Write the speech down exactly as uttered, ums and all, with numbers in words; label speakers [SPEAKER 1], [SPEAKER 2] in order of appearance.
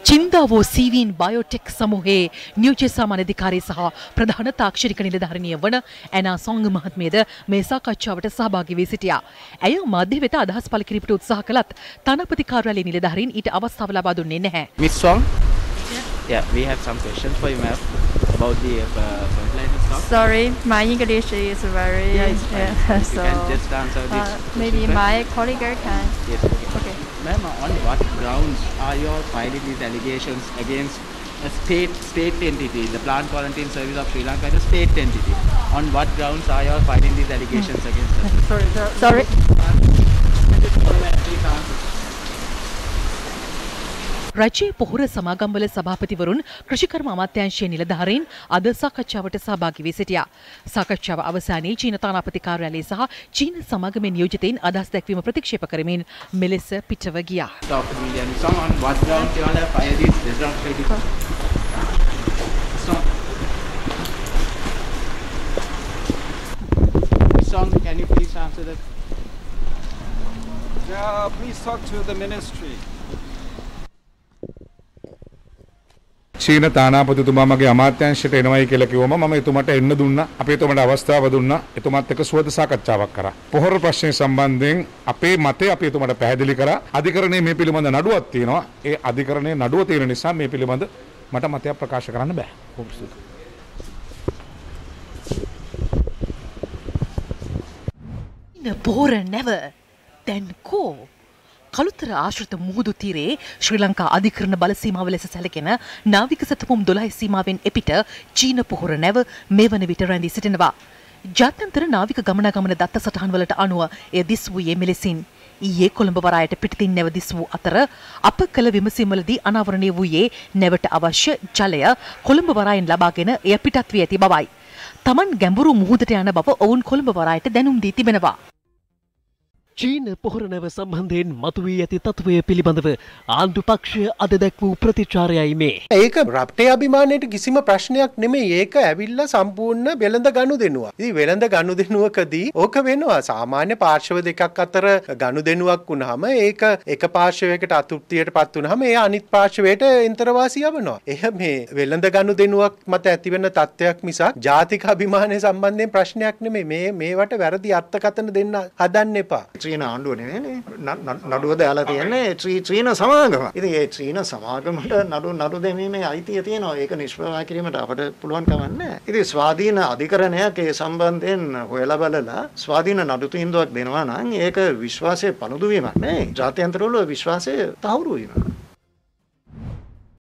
[SPEAKER 1] චින්දාවෝ සීවීන් biotech සමූහයේ නියෝජ්‍ය සාමාන්‍ය අධිකාරී සහ ප්‍රධාන තාක්ෂණික නිලධාරිනිය වන ඇනා සොංග මහත්මියද මේ සාකච්ඡාවට සහභාගී වී සිටියා. ඇය මාධ්‍ය වෙත අදහස් පළ කිරීමට උත්සාහ කළත් තානාපති කාර්යාලයේ නිලධාරීන් ඊට අවස්ථාව ලබා දුන්නේ නැහැ.
[SPEAKER 2] Miss Song, yeah, we have some questions for you, ma'am, about the uh, fertilizer stock.
[SPEAKER 3] Sorry, my English is very.
[SPEAKER 2] Yeah, it's fine.
[SPEAKER 3] Yeah,
[SPEAKER 2] You
[SPEAKER 3] so
[SPEAKER 2] can just answer this
[SPEAKER 3] uh,
[SPEAKER 2] question
[SPEAKER 3] maybe
[SPEAKER 2] first.
[SPEAKER 3] my colleague can.
[SPEAKER 2] Yes, okay.
[SPEAKER 3] Okay.
[SPEAKER 2] Ma'am, on what grounds are you filing these allegations against a state state entity, the Plant Quarantine Service of Sri Lanka is a state entity? On what grounds are you filing these allegations hmm. against them?
[SPEAKER 3] Sorry, sorry.
[SPEAKER 1] රජයේ පොහොර සමාගම්වල සභාපතිවරුන් කෘෂිකර්ම අමාත්‍යාංශයේ නිලධාරීන් අද සාකච්ඡාවට සහභාගී වී සිටියා. සාකච්ඡාව අවසානයේ චීන තානාපති කාර්යාලය සහ චීන සමාගමේ නියෝජිතයින් අදහස් දැක්වීම ප්‍රතික්ෂේප කරමින් මෙලෙස පිටව ගියා.
[SPEAKER 2] Doctor William Song, on what grounds you all have fired these disruptive? Song, can you please answer that?
[SPEAKER 4] Yeah, please talk to the ministry. චීන තානාපතිතුමා මගේ අමාත්‍යාංශයට එනවයි කියලා කිව්වම මම එතුමාට එන්න දුන්නා. අපි එතුමාට අවස්ථාව දුන්නා. එතුමාත් එක්ක සුවද සාකච්ඡාවක් කරා. පොහොර ප්‍රශ්නය සම්බන්ධයෙන් අපේ මතය අපි එතුමාට පැහැදිලි කරා. අධිකරණයේ මේ පිළිබඳ නඩුවක් තියෙනවා. ඒ අධිකරණයේ නඩුව තියෙන නිසා මේ පිළිබඳ මට මතයක් ප්‍රකාශ කරන්න බෑ. බොහොම ස්තුතියි.
[SPEAKER 1] පොහොර never then ko කළුතර ආශ්‍රිත මුහුදු තීරයේ ශ්‍රී ලංකා අධිකරණ බල සීමාව ලෙස සැලකෙන නාවික සැතපුම් දොළහ සීමාවෙන් එපිට චීන පොහොර නැව මේ වන විට රැඳී සිටිනවා. ජාත්‍යන්තර නාවික ගමනාගමන දත්ත සටහන්වලට අනුව එය දිස් වූයේ මෙලෙසින්. ඊයේ කොළඹ වරායට පිටතින් නැව දිස් වූ අතර අප කළ විමසීම්වලදී අනාවරණය වූයේ නැවට අවශ්‍ය ජලය කොළඹ වරායෙන් ලබාගෙන එය පිටත් වී ඇති බවයි. Taman ගැඹුරු මුහුදට යන බව ඔවුන් කොළඹ වරායට දැනුම් දී තිබෙනවා.
[SPEAKER 5] චීන පොහොර නැව සම්බන්ධයෙන් මතුවී ඇති තත්ත්වය පිළිබඳව ආණ්ඩු පක්ෂය අද දැක් වූ ප්‍රතිචාරයයි මේ.
[SPEAKER 6] ඒක රටේ අභිමානයට කිසිම ප්‍රශ්නයක් නෙමෙයි. ඒක ඇවිල්ලා සම්පූර්ණ වෙළඳ ගනුදෙනුවක්. ඉතින් වෙළඳ ගනුදෙනුවකදී ඕක වෙනවා. සාමාන්‍ය පාර්ශව දෙකක් අතර ගනුදෙනුවක් වුණාම ඒක එක පාර්ශවයකට අතෘප්තියටපත් වුණාම ඒ අනිත් පාර්ශවයට එන්තරවාසි යවනවා. එහ මේ වෙළඳ ගනුදෙනුවක් මත ඇතිවෙන තත්ත්වයක් මිසක් ජාතික අභිමානය සම්බන්ධයෙන් ප්‍රශ්නයක් නෙමෙයි. මේ මේවට වැරදි අර්ථකථන දෙන්න හදන්න එපා.
[SPEAKER 7] චීන ආණ්ඩුව නෙවෙයිනේ නඩුව දාලා තියෙන්නේ චීන සමාගම. ඉතින් ඒ චීන සමාගමට නඩු නඩු දෙමීමේ අයිතිය තියෙනවා. ඒක නිෂ්ප්‍රභා කිරීමට අපට පුළුවන් කමක් නැහැ. ඉතින් ස්වාධීන අධිකරණයක් ඒ සම්බන්ධයෙන් හොයලා බලලා ස්වාධීන නඩු තීන්දුවක් දෙනවා නම් ඒක විශ්වාසය පළුදු වීමක් නෙවෙයි. ජාත්‍යන්තර වල විශ්වාසය තහවුරු වීමක්.